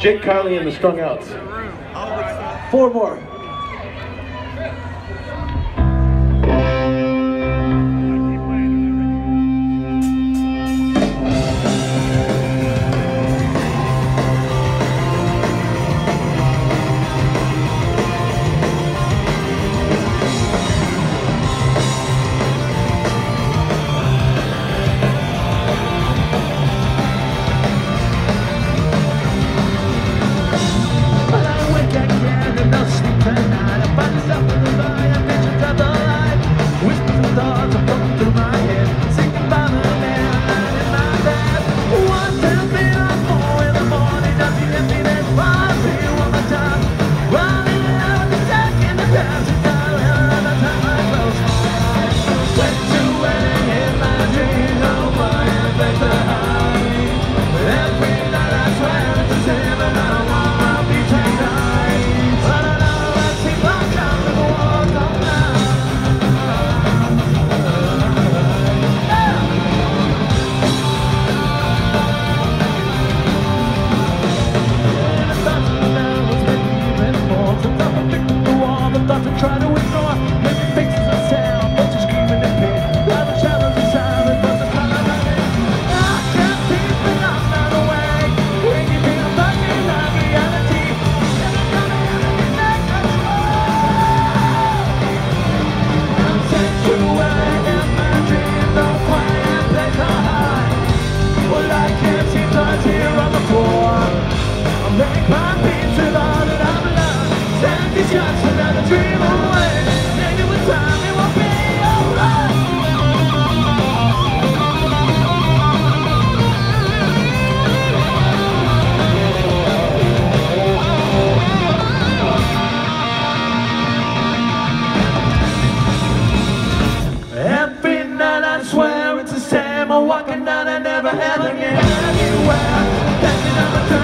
Jake Kiley and the Strung Outs. 4 more. Try to ignore, maybe fixes the sound, but you're screaming in pain. Like the shadows inside, it doesn't come out of it. I can't see the light not away. When you feel fucking like reality, then I'm gonna have to take control. I'm sent you away in my dream, don't quiet place I hide. Well, I can't seem to here on the floor. I'll make my peace with all that I've learned. Send these shots without a dream away. Maybe with time it will be alright. Every night I swear it's the same. I'm walking down and never ever again. Anywhere, passing on the turn.